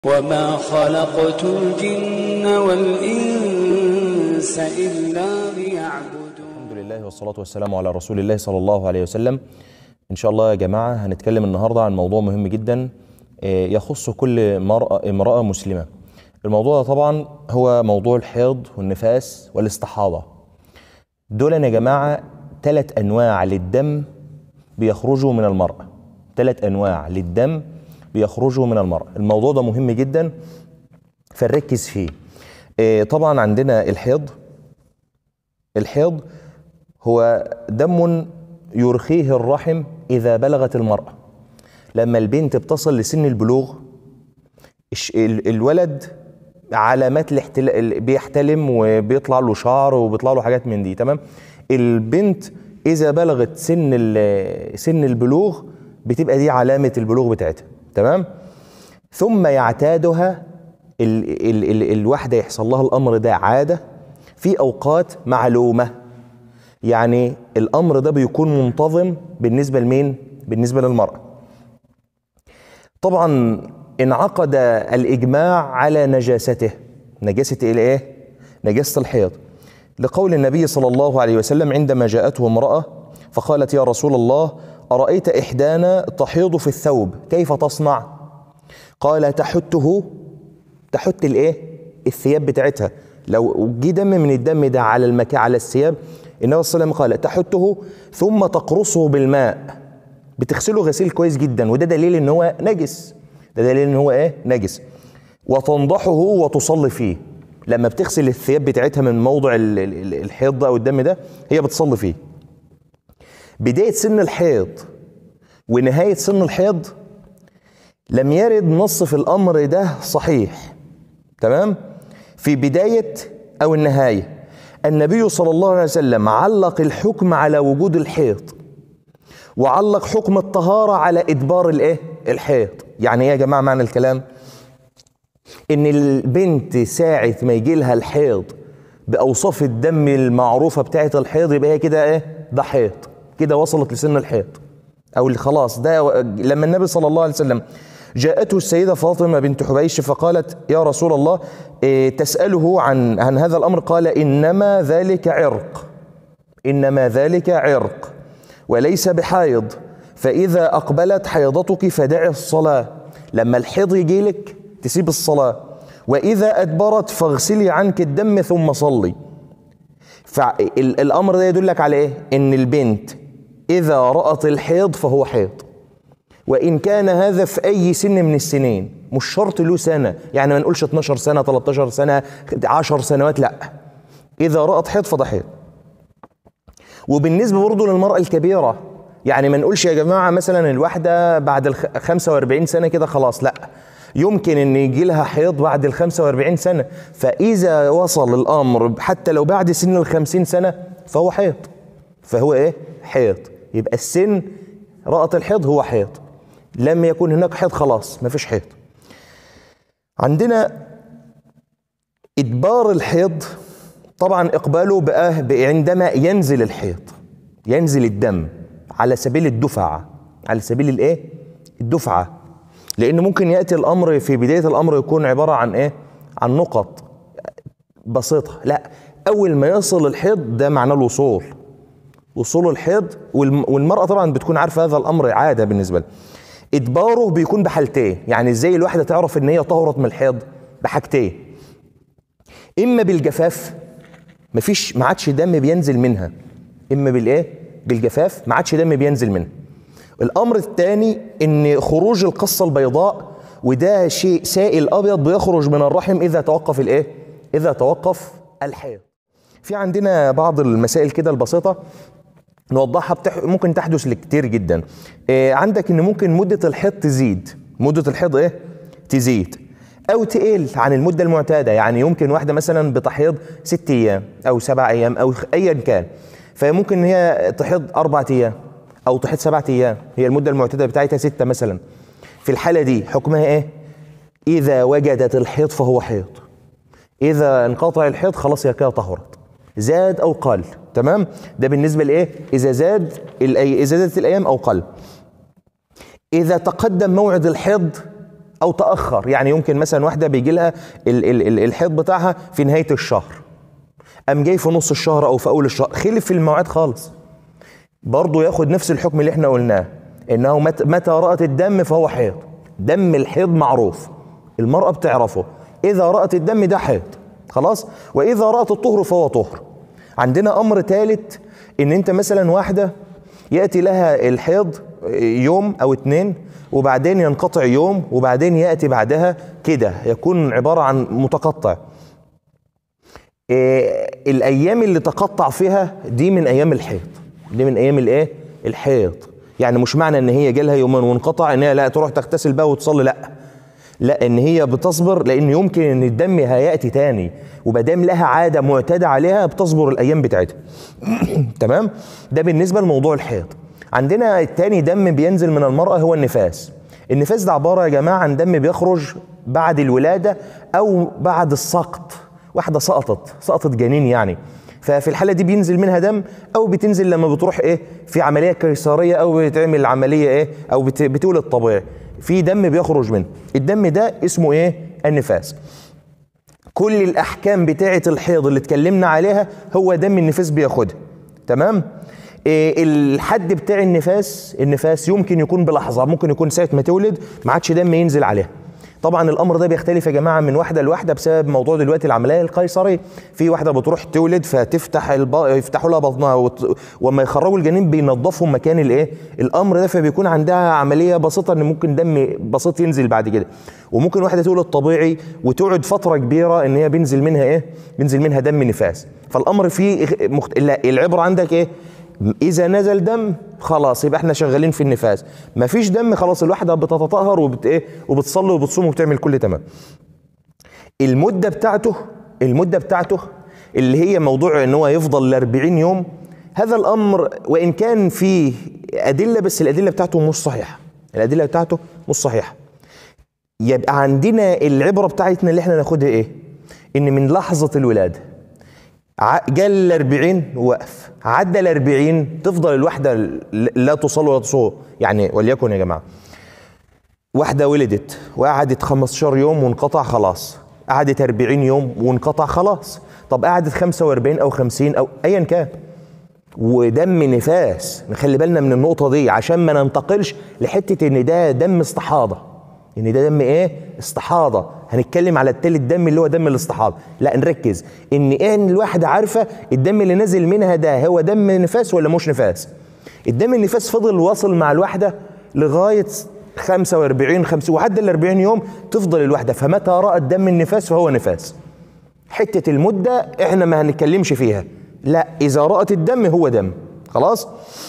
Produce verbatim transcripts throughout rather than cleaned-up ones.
وما خلقت الجن والإنس إلا ليعبدون. الحمد لله والصلاة والسلام على رسول الله صلى الله عليه وسلم. إن شاء الله يا جماعة هنتكلم النهاردة عن موضوع مهم جدا يخص كل مرأة امرأة مسلمة. الموضوع ده طبعا هو موضوع الحيض والنفاس والاستحاضة. دول يا جماعة ثلاث أنواع للدم بيخرجوا من المرأة. ثلاث أنواع للدم بيخرجوا من المرأة. الموضوع ده مهم جدا فنركز فيه. إيه طبعا عندنا الحيض. الحيض هو دم يرخيه الرحم إذا بلغت المرأة. لما البنت بتصل لسن البلوغ الولد علامات الاحتلال، بيحتلم وبيطلع له شعر وبيطلع له حاجات من دي. تمام. البنت إذا بلغت سن سن البلوغ بتبقى دي علامة البلوغ بتاعتها. تمام. ثم يعتادها ال ال ال الواحدة يحصل لها الأمر ده عادة في أوقات معلومة. يعني الأمر ده بيكون منتظم بالنسبة لمين؟ بالنسبة للمرأة. طبعا انعقد الإجماع على نجاسته. نجاسة الايه؟ نجاسة الحيض، لقول النبي صلى الله عليه وسلم عندما جاءته امرأة فقالت: يا رسول الله، أرأيت إحدانا تحيض في الثوب كيف تصنع؟ قال: تحته. تحت الايه؟ الثياب بتاعتها. لو جه دم من الدم ده على المكان على الثياب، النبي صلى الله عليه وسلم قال: تحته ثم تقرصه بالماء. بتغسله غسيل كويس جدا، وده دليل ان هو نجس. ده دليل ان هو ايه؟ نجس. وتنضحه وتصلي فيه. لما بتغسل الثياب بتاعتها من موضع الحيض ده او الدم ده هي بتصلي فيه. بداية سن الحيض ونهاية سن الحيض لم يرد نص في الأمر ده صحيح. تمام. في بداية أو النهاية النبي صلى الله عليه وسلم علق الحكم على وجود الحيض، وعلق حكم الطهارة على إدبار الإيه؟ الحيض. يعني إيه يا جماعة معنى الكلام؟ إن البنت ساعة ما يجي لها الحيض بأوصاف الدم المعروفة بتاعة الحيض يبقى هي كده إيه؟ ده حيض، كده وصلت لسن الحيض، أو اللي خلاص ده. لما النبي صلى الله عليه وسلم جاءته السيدة فاطمة بنت حبيش فقالت: يا رسول الله، إيه تسأله عن عن هذا الأمر؟ قال: إنما ذلك عرق. إنما ذلك عرق وليس بحيض، فإذا أقبلت حيضتك فدعي الصلاة. لما الحيض يجيلك تسيب الصلاة، وإذا أدبرت فاغسلي عنك الدم ثم صلي. فالأمر ده يدلك على إيه؟ إن البنت إذا رأت الحيض فهو حيض، وإن كان هذا في أي سن من السنين. مش شرط له سنة، يعني ما نقولش اتناشر سنة تلتاشر سنة عشر سنوات، لا. إذا رأت حيض فده حيض. وبالنسبة برضه للمرأة الكبيرة، يعني ما نقولش يا جماعة مثلا الواحدة بعد ال خمسة وأربعين سنة كده خلاص، لا. يمكن ان يجي لها حيض بعد ال خمسة وأربعين سنة، فإذا وصل الأمر حتى لو بعد سن ال خمسين سنة فهو حيض. فهو إيه؟ حيض. يبقى السن رأت الحيض هو حيض، لم يكن هناك حيض خلاص ما فيش حيض. عندنا إدبار الحيض. طبعا إقباله بقى عندما ينزل الحيض، ينزل الدم على سبيل الدفعة، على سبيل الإيه؟ الدفعة. لأن ممكن يأتي الأمر في بداية الأمر يكون عبارة عن إيه؟ عن نقط بسيطة. لا، أول ما يصل الحيض ده معناه الوصول، وصول الحيض. والمرأة طبعا بتكون عارفة هذا الأمر عادة بالنسبة لها. إدباره بيكون بحالتين. يعني إزاي الواحدة تعرف إن هي طهرت من الحيض؟ بحاجتين: إما بالجفاف، مفيش ما عادش دم بينزل منها. إما بالإيه؟ بالجفاف، ما عادش دم بينزل منها. الأمر الثاني إن خروج القصة البيضاء، وده شيء سائل أبيض بيخرج من الرحم إذا توقف الإيه؟ إذا توقف الحيض. في عندنا بعض المسائل كده البسيطة نوضحها، بتح... ممكن تحدث لكتير جدا. إيه عندك إن ممكن مدة الحيض تزيد. مدة الحيض إيه؟ تزيد أو تقل عن المدة المعتادة. يعني يمكن واحدة مثلا بتحيض ست أيام أو سبع أيام أو أيا كان، فممكن إن هي تحيض أربع أيام أو تحيض سبعة أيام، هي المدة المعتادة بتاعتها ستة مثلا. في الحالة دي حكمها إيه؟ إذا وجدت الحيض فهو حيض، إذا انقطع الحيض خلاص هي كده طهرت، زاد أو قل. تمام. ده بالنسبة لإيه؟ إذا زاد إذا زادت الأيام أو قل. إذا تقدم موعد الحيض او تاخر، يعني يمكن مثلا واحده بيجي لها الحيض بتاعها في نهايه الشهر، قام جاي في نص الشهر او في اول الشهر، خلف في المواعيد خالص، برضه ياخد نفس الحكم اللي احنا قلناه، انه متى رأت الدم فهو حيض. دم الحيض معروف، المرأة بتعرفه، اذا رأت الدم ده حيض خلاص، واذا رأت الطهر فهو طهر. عندنا امر ثالث، ان انت مثلا واحدة يأتي لها الحيض يوم او اتنين وبعدين ينقطع يوم وبعدين يأتي بعدها كده، يكون عبارة عن متقطع. إيه الايام اللي تقطع فيها دي من ايام الحيض، دي من ايام الايه؟ الحيض. يعني مش معنى ان هي جالها يومين وانقطع ان هي لا تروح تغتسل بقى وتصلي، لا لا، ان هي بتصبر، لان يمكن ان الدم هياتي تاني، ومادام لها عاده معتاده عليها بتصبر الايام بتاعتها. تمام؟ ده بالنسبه لموضوع الحيض. عندنا التاني دم بينزل من المراه هو النفاس. النفاس ده عباره يا جماعه عن دم بيخرج بعد الولاده او بعد السقط، واحده سقطت سقطت جنين يعني، ففي الحاله دي بينزل منها دم، او بتنزل لما بتروح ايه في عمليه قيصريه او بتعمل عمليه ايه او بتولد طبيعي، في دم بيخرج منه. الدم ده اسمه ايه؟ النفاس. كل الاحكام بتاعه الحيض اللي اتكلمنا عليها هو دم النفاس بياخدها. تمام؟ إيه الحد بتاع النفاس؟ النفاس يمكن يكون بلحظه، ممكن يكون ساعه ما تولد ما عادش دم ينزل عليها. طبعا الامر ده بيختلف يا جماعه من واحده لواحده بسبب موضوع دلوقتي العمليه القيصريه. في واحده بتروح تولد فتفتح الب... يفتحوا لها بطنها وت... وما يخرجوا الجنين بينظفوا مكان الايه الامر ده، فبيكون عندها عمليه بسيطه ان ممكن دم بسيط ينزل بعد كده. وممكن واحده تولد طبيعي وتقعد فتره كبيره ان هي بينزل منها ايه بينزل منها دم نفاس. فالامر فيه مخت... العبره عندك ايه؟ إذا نزل دم خلاص يبقى احنا شغالين في النفاس، مفيش دم خلاص الواحدة بتتطهر وبت ايه وبتصلي وبتصوم وبتعمل كل تمام. المدة بتاعته المدة بتاعته اللي هي موضوع ان هو يفضل لأربعين يوم، هذا الأمر وإن كان فيه أدلة بس الأدلة بتاعته مش صحيحة، الأدلة بتاعته مش صحيحة. يبقى عندنا العبرة بتاعتنا اللي احنا ناخدها ايه؟ ان من لحظة الولادة جال الأربعين وقف، عدى الأربعين تفضل الواحدة لا تصلي ولا تصوم. يعني وليكن يا جماعة واحدة ولدت وقعدت خمستاشر يوم وانقطع خلاص، قعدت أربعين يوم وانقطع خلاص، طب قعدت خمسة وأربعين أو خمسين أو أيا كان ودم نفاس، نخلي بالنا من النقطة دي عشان ما ننتقلش لحتة إن ده دم استحاضة، إن ده دم إيه؟ استحاضة. هنتكلم على التالت دم اللي هو دم الاستحاضة، لا نركز إن إيه إن الواحدة عارفة الدم اللي نازل منها ده هو دم نفاس ولا مش نفاس. الدم النفاس فضل واصل مع الواحدة لغاية خمسة وأربعين خمسين وعدى ال أربعين يوم تفضل الواحدة، فمتى رأت دم النفاس فهو نفاس. حتة المدة إحنا ما هنتكلمش فيها، لا إذا رأت الدم هو دم خلاص.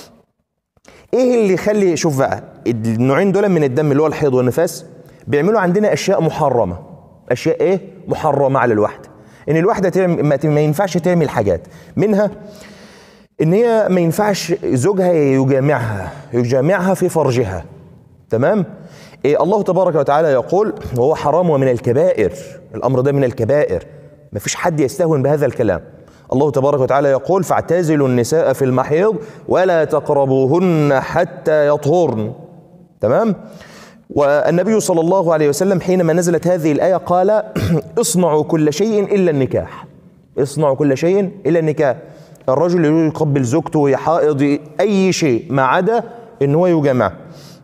إيه اللي يخلي شوف بقى النوعين دول من الدم اللي هو الحيض والنفاس بيعملوا عندنا أشياء محرمة، أشياء إيه؟ محرمة على الواحدة. إن الواحدة تعمل ما ينفعش تعمل حاجات، منها إن هي ما ينفعش زوجها يجامعها يجامعها في فرجها. تمام؟ إيه الله تبارك وتعالى يقول وهو حرام ومن الكبائر، الأمر ده من الكبائر، ما فيش حد يستهون بهذا الكلام. الله تبارك وتعالى يقول فاعتزلوا النساء في المحيض ولا تقربوهن حتى يطهرن. تمام؟ والنبي صلى الله عليه وسلم حينما نزلت هذه الآية قال اصنعوا كل شيء إلا النكاح، اصنعوا كل شيء إلا النكاح. الرجل يقبل زوجته وهي حائض أي شيء ما عدا إن هو يجامع.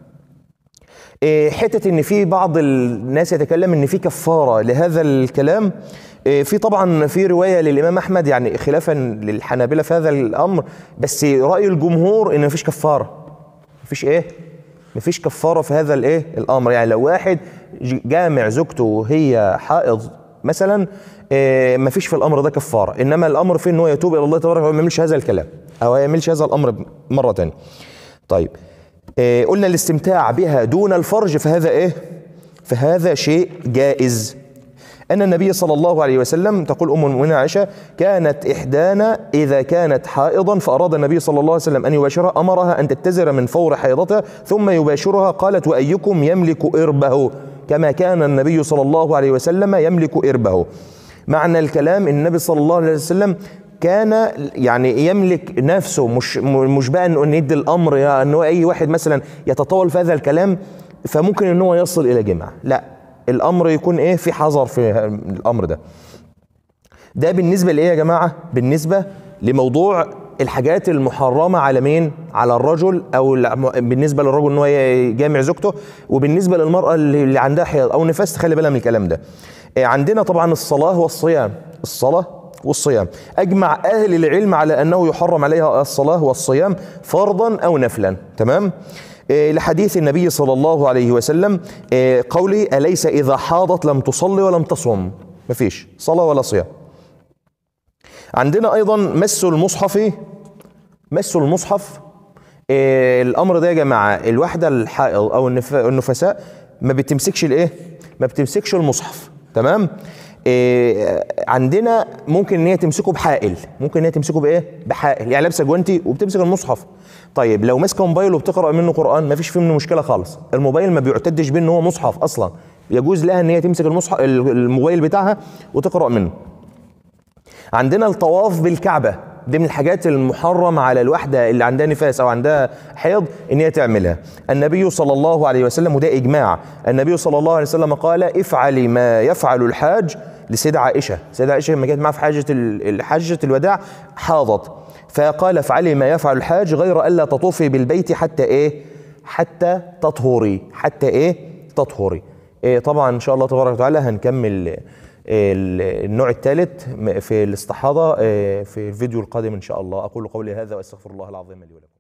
حتة إن في بعض الناس يتكلم إن في كفارة لهذا الكلام، في طبعا في رواية للإمام أحمد يعني خلافا للحنابلة في هذا الأمر، بس رأي الجمهور إن مفيش كفارة، مفيش إيه؟ مفيش كفارة في هذا الإيه؟ الأمر. يعني لو واحد جامع زوجته وهي حائض مثلا مفيش في الأمر ده كفارة، إنما الأمر في إن هو يتوب إلى الله تبارك وتعالى وما يعملش هذا الكلام أو ما يعملش هذا الأمر مرة تانية. طيب قلنا الاستمتاع بها دون الفرج فهذا إيه؟ فهذا شيء جائز. أن النبي صلى الله عليه وسلم تقول أم المؤمنين عائشة كانت إحدانا إذا كانت حائضا فأراد النبي صلى الله عليه وسلم أن يباشرها أمرها أن تتزر من فور حيضتها ثم يباشرها، قالت وأيكم يملك إربه كما كان النبي صلى الله عليه وسلم يملك إربه. معنى الكلام إن النبي صلى الله عليه وسلم كان يعني يملك نفسه، مش مش بقى أن يدي الأمر أنه أي واحد مثلا يتطاول في هذا الكلام فممكن أنه يصل إلى جماع، لا الامر يكون ايه في حذر في الامر ده. ده بالنسبه لايه يا جماعه؟ بالنسبه لموضوع الحاجات المحرمه على مين؟ على الرجل، او بالنسبه للرجل ان هو يجامع زوجته، وبالنسبه للمراه اللي عندها حيض او نفاس تخلي بالها من الكلام ده. عندنا طبعا الصلاه والصيام، الصلاه والصيام اجمع اهل العلم على انه يحرم عليها الصلاه والصيام فرضا او نفلا، تمام؟ لحديث النبي صلى الله عليه وسلم قوله: أليس إذا حاضت لم تصلي ولم تصم؟ مفيش صلاة ولا صيام. عندنا أيضا مس المصحف، مس المصحف الأمر ده يا جماعة الواحدة الحائض أو النفساء ما بتمسكش الإيه؟ ما بتمسكش المصحف، تمام؟ عندنا ممكن ان هي تمسكه بحائل، ممكن ان هي تمسكه بايه؟ بحائل، يعني لابسه جوانتي وبتمسك المصحف. طيب لو ماسكه موبايل وبتقرا منه قران ما فيش فيه منه مشكله خالص، الموبايل ما بيعتدش بيه ان هو مصحف اصلا، يجوز لها ان هي تمسك المصحف الموبايل بتاعها وتقرا منه. عندنا الطواف بالكعبه، دي من الحاجات المحرمه على الواحده اللي عندها نفاس او عندها حيض ان هي تعملها. النبي صلى الله عليه وسلم، وده اجماع، النبي صلى الله عليه وسلم قال: افعلي ما يفعل الحاج. لسيدة عائشه، سيدة عائشه لما كانت معها في حاجه حجه الوداع حاضت، فقال: افعلي ما يفعل الحاج غير الا تطوفي بالبيت حتى ايه؟ حتى تطهري، حتى ايه؟ تطهري. إيه طبعا ان شاء الله تبارك وتعالى هنكمل النوع الثالث في الاستحاضة في الفيديو القادم إن شاء الله. أقول قولي هذا وأستغفر الله العظيم لي ولكم.